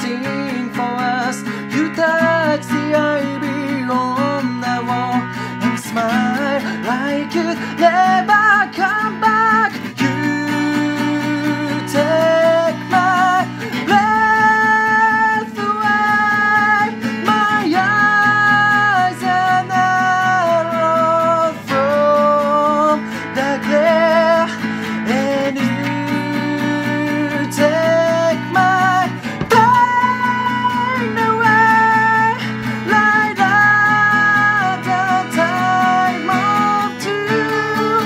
sing for us. You touch the ivy on the wall and smile like you'd never come back. You take my breath away. My eyes are narrowed from the glare, and you take my pain away. Light up the time of truth.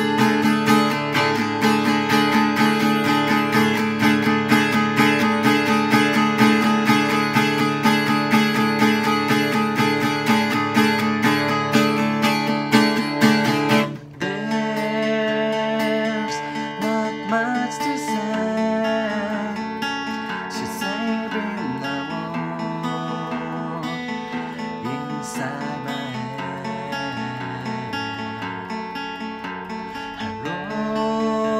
There's not much to say. She's saving the war inside my head.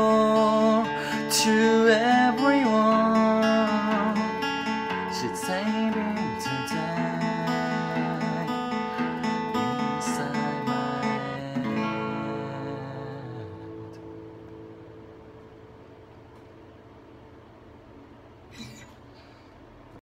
Hello to everyone. She'd say